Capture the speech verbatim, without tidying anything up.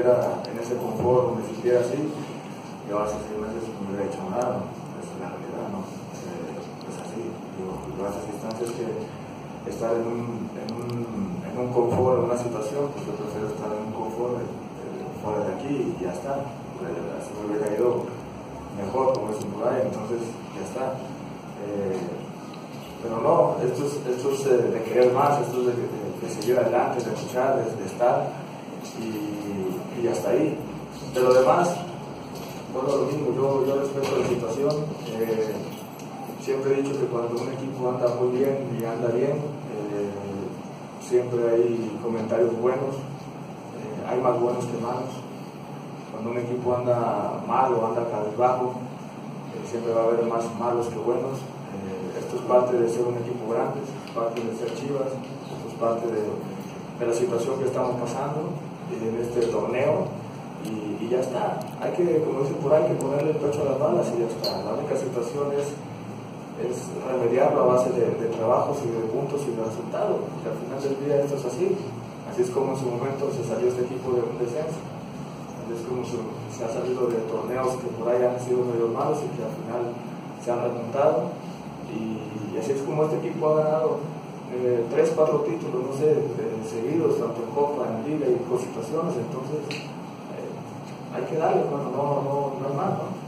siguiera en ese confort, me sintiera así, yo hace seis meses no me hubiera hecho nada, ¿no? Esa es la realidad, ¿no? Eh, es así, digo, las distancias que estar en un, en, un, en un confort, en una situación, pues yo prefiero estar en un confort eh, fuera de aquí y ya está, eh, así me hubiera ido mejor, como es por ahí, entonces ya está. Eh, pero no, esto es, esto es eh, de querer más, esto es de, de, de seguir adelante, de luchar, de, de estar y, y hasta ahí. De lo demás, bueno, lo mismo, yo, yo respeto la situación. Eh, siempre he dicho que cuando un equipo anda muy bien y anda bien, eh, siempre hay comentarios buenos, eh, hay más buenos que malos. Cuando un equipo anda mal o anda cabizbajo, eh, siempre va a haber más malos que buenos. Eh, esto es parte de ser un equipo grande, es parte de ser Chivas, esto es parte de, de la situación que estamos pasando en este torneo y, y ya está. Hay que, como dicen por ahí, que ponerle el pecho a las balas y ya está. La única situación es, es remediarlo a base de, de trabajos y de puntos y de resultados. Y al final del día esto es así. Así es como en su momento se salió este equipo de un descenso. Es como se, se ha salido de torneos que por ahí han sido medio malos y que al final se han remontado y, y así es como este equipo ha ganado eh, tres, cuatro títulos, no sé, eh, seguidos, tanto en Copa, en Liga y por situaciones, entonces eh, hay que darle, bueno, no, no, no es más, ¿no?